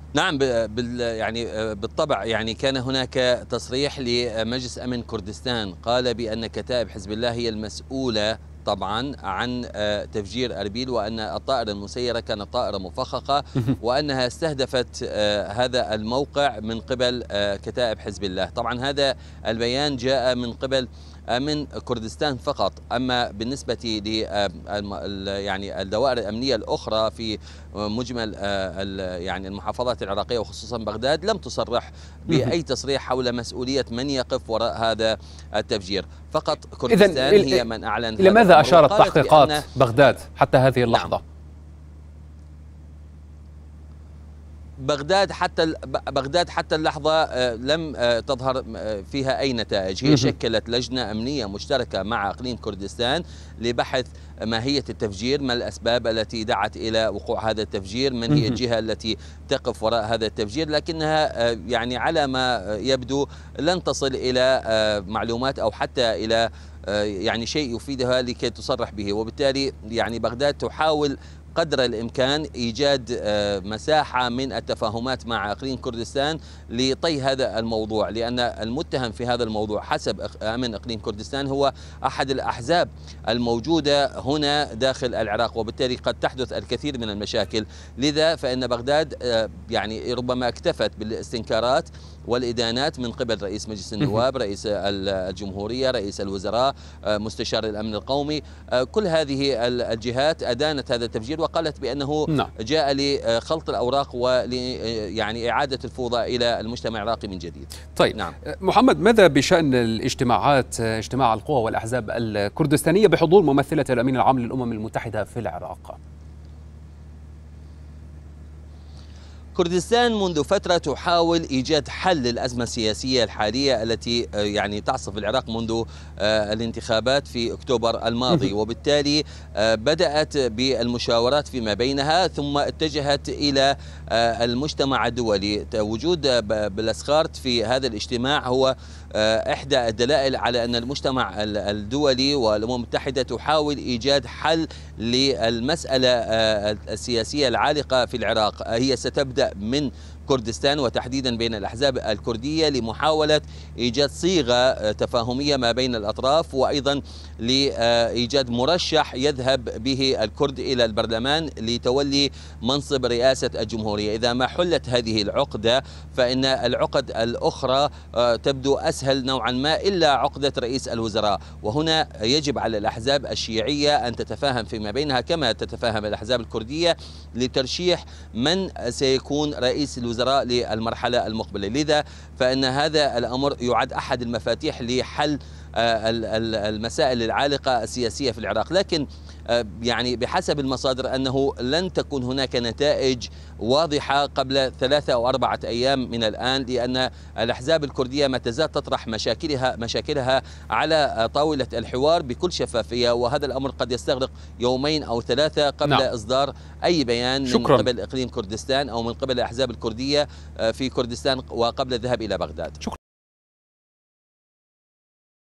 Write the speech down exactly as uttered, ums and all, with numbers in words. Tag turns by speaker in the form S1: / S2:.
S1: نعم، بال يعني بالطبع يعني كان هناك تصريح لمجلس أمن كردستان قال بأن كتائب حزب الله هي المسؤولة طبعا عن تفجير أربيل، وأن الطائرة المسيرة كانت طائرة مفخخة، وأنها استهدفت هذا الموقع من قبل كتائب حزب الله. طبعا هذا البيان جاء من قبل من كردستان فقط، أما بالنسبة ل يعني الدوائر الأمنية الأخرى في مجمل يعني المحافظات العراقية وخصوصا بغداد لم تصرح بأي تصريح حول مسؤولية من يقف وراء هذا التفجير. فقط كردستان هي من أعلن.
S2: إلى ماذا أشارت تحقيقات بغداد حتى هذه اللحظة؟
S1: نعم. بغداد حتى بغداد حتى اللحظة لم تظهر فيها أي نتائج. هي شكلت لجنة أمنية مشتركة مع إقليم كردستان لبحث ماهية التفجير، ما الأسباب التي دعت إلى وقوع هذا التفجير، من هي الجهة التي تقف وراء هذا التفجير، لكنها يعني على ما يبدو لن تصل إلى معلومات أو حتى إلى يعني شيء يفيدها لكي تصرح به. وبالتالي يعني بغداد تحاول قدر الإمكان إيجاد مساحة من التفاهمات مع إقليم كردستان لطي هذا الموضوع، لأن المتهم في هذا الموضوع حسب أمن إقليم كردستان هو أحد الأحزاب الموجودة هنا داخل العراق، وبالتالي قد تحدث الكثير من المشاكل. لذا فإن بغداد يعني ربما اكتفت بالاستنكارات والإدانات من قبل رئيس مجلس النواب، رئيس الجمهورية، رئيس الوزراء، مستشار الأمن القومي. كل هذه الجهات أدانت هذا التفجير وقالت بأنه جاء لخلط الأوراق ول يعني إعادة الفوضى إلى المجتمع العراقي من جديد.
S2: طيب نعم. محمد، ماذا بشأن الاجتماعات، اجتماع القوى والأحزاب الكردستانية بحضور ممثلة الأمين العام للأمم المتحدة في العراق؟
S1: كردستان منذ فترة تحاول إيجاد حل للأزمة السياسية الحالية التي يعني تعصف العراق منذ الانتخابات في أكتوبر الماضي، وبالتالي بدأت بالمشاورات فيما بينها ثم اتجهت إلى المجتمع الدولي. وجود بلاسخارت في هذا الاجتماع هو إحدى الدلائل على أن المجتمع الدولي والأمم المتحدة تحاول إيجاد حل للمسألة السياسية العالقة في العراق. هي ستبدأ من كردستان وتحديدا بين الأحزاب الكردية لمحاولة إيجاد صيغة تفاهمية ما بين الأطراف، وأيضا لإيجاد مرشح يذهب به الكرد إلى البرلمان لتولي منصب رئاسة الجمهورية. إذا ما حلت هذه العقدة فإن العقد الأخرى تبدو أسهل نوعا ما إلا عقدة رئيس الوزراء، وهنا يجب على الأحزاب الشيعية أن تتفاهم فيما بينها كما تتفاهم الأحزاب الكردية لترشيح من سيكون رئيس الوزراء للمرحلة المقبلة. لذا فإن هذا الأمر يعد أحد المفاتيح لحل المسائل العالقة السياسية في العراق، لكن يعني بحسب المصادر أنه لن تكون هناك نتائج واضحة قبل ثلاثة أو أربعة أيام من الآن، لأن الأحزاب الكردية ما تزال تطرح مشاكلها مشاكلها على طاولة الحوار بكل شفافية، وهذا الأمر قد يستغرق يومين أو ثلاثة قبل نعم. إصدار أي بيان
S2: شكرا.
S1: من قبل إقليم كردستان أو من قبل الأحزاب الكردية في كردستان وقبل الذهاب إلى بغداد. شكرا.